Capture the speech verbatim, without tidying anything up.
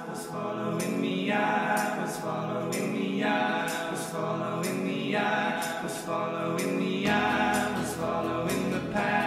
was following me, I was following me, I was following me, I was following me, I was following the path.